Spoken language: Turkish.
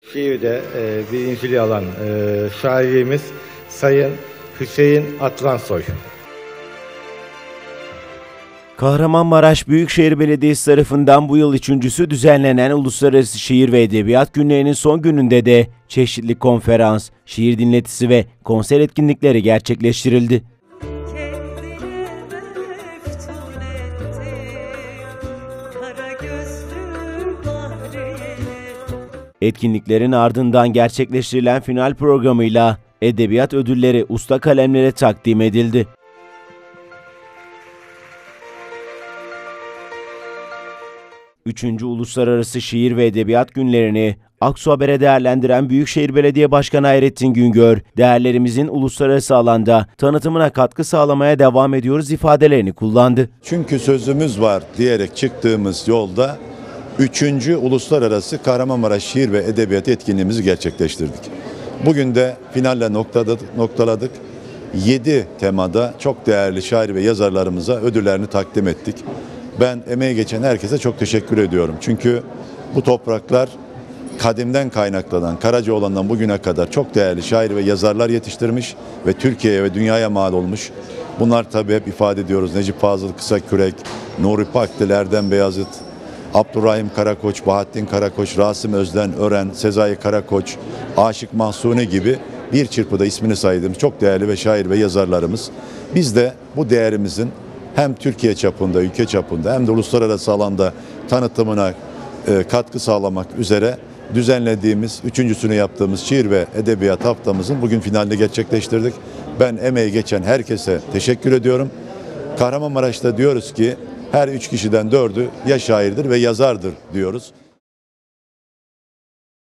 Şiirde birinciliği alan şairimiz Sayın Hüseyin Atlansoy. Kahramanmaraş Büyükşehir Belediyesi tarafından bu yıl üçüncüsü düzenlenen Uluslararası Şiir ve Edebiyat Günleri'nin son gününde de çeşitli konferans, şiir dinletisi ve konser etkinlikleri gerçekleştirildi. Etkinliklerin ardından gerçekleştirilen final programıyla edebiyat ödülleri usta kalemlere takdim edildi. Üçüncü Uluslararası Şiir ve Edebiyat Günlerini Aksu Haber'e değerlendiren Büyükşehir Belediye Başkanı Hayrettin Güngör, değerlerimizin uluslararası alanda tanıtımına katkı sağlamaya devam ediyoruz ifadelerini kullandı. Çünkü sözümüz var diyerek çıktığımız yolda 3. Uluslararası Kahramanmaraş Şiir ve Edebiyat etkinliğimizi gerçekleştirdik. Bugün de finalle noktaladık. 7 temada çok değerli şair ve yazarlarımıza ödüllerini takdim ettik. Ben emeği geçen herkese çok teşekkür ediyorum. Çünkü bu topraklar kadimden kaynaklanan, Karacaoğlan'dan bugüne kadar çok değerli şair ve yazarlar yetiştirmiş ve Türkiye'ye ve dünyaya mal olmuş. Bunlar tabii hep ifade ediyoruz. Necip Fazıl Kısakürek, Nuri Pakdil, Erdem Beyazıt, Abdurrahim Karakoç, Bahattin Karakoç, Rasim Özden Ören, Sezai Karakoç, Aşık Mahsuni gibi bir çırpıda ismini saydığımız çok değerli ve şair ve yazarlarımız. Biz de bu değerimizin hem Türkiye çapında, ülke çapında hem de uluslararası alanda tanıtımına katkı sağlamak üzere düzenlediğimiz, üçüncüsünü yaptığımız şiir ve edebiyat haftamızın bugün finalini gerçekleştirdik. Ben emeği geçen herkese teşekkür ediyorum. Kahramanmaraş'ta diyoruz ki her 3 kişiden 4'ü ya şairdir ve yazardır diyoruz.